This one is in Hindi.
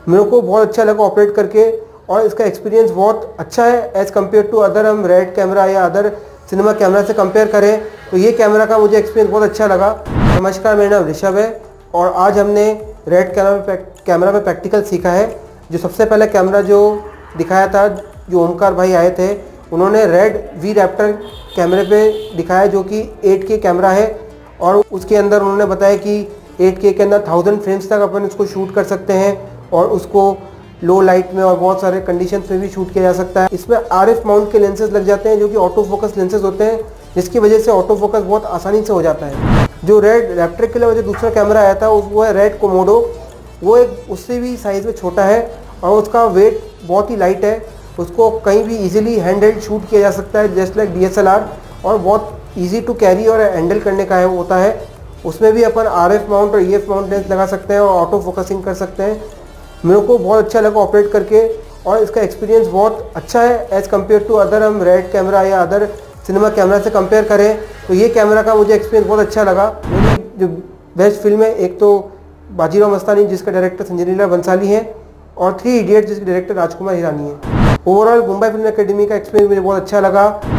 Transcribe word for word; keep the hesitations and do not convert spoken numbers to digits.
मेरे को बहुत अच्छा लगा ऑपरेट करके और इसका एक्सपीरियंस बहुत अच्छा है एज़ कम्पेयर टू अदर हम रेड कैमरा या अदर सिनेमा कैमरा से कंपेयर करें तो ये कैमरा का मुझे एक्सपीरियंस बहुत अच्छा लगा। नमस्कार, मेरा नाम ऋषभ है और आज हमने रेड कैमरा में कैमरा में प्रैक्टिकल सीखा है। जो सबसे पहले कैमरा जो दिखाया था, जो ओमकार भाई आए थे, उन्होंने रेड वी रैप्टर कैमरे पे दिखाया जो कि एट के कैमरा है और उसके अंदर उन्होंने बताया कि एट के के अंदर थाउजेंड फ्रेम्स तक अपन उसको शूट कर सकते हैं और उसको लो लाइट में और बहुत सारे कंडीशंस में भी शूट किया जा सकता है। इसमें आर एफ माउंट के लेंसेज लग जाते हैं जो कि ऑटो फोकस लेंसेज होते हैं, जिसकी वजह से ऑटो फोकस बहुत आसानी से हो जाता है। जो रेड रैप्टर के लिए जो दूसरा कैमरा आया था वो है रेड कोमोडो। वो एक उससे भी साइज़ में छोटा है और उसका वेट बहुत ही लाइट है। उसको कहीं भी इजीली हैंड हेल्ड शूट किया जा सकता है just like D S L R, और बहुत इजी टू कैरी और हैंडल करने का है होता है। उसमें भी अपन आर एफ माउंट और ई एफ माउंट लेंस लगा सकते हैं और ऑटो फोकसिंग कर सकते हैं। मेरे को बहुत अच्छा लगा ऑपरेट करके और इसका एक्सपीरियंस बहुत अच्छा है एज़ कम्पेयर टू अदर हम रेड कैमरा या अदर सिनेमा कैमरा से कंपेयर करें तो ये कैमरा का मुझे एक्सपीरियंस बहुत अच्छा लगा। मेरी जो बेस्ट फिल्म है, एक तो बाजीराव मस्तानी जिसका डायरेक्टर संजय लीला बंसाली है और थ्री इडियट्स जिसके डायरेक्टर राजकुमार हिरानी है। ओवरऑल मुंबई फिल्म एकेडमी का एक्सपीरियंस मुझे बहुत अच्छा लगा।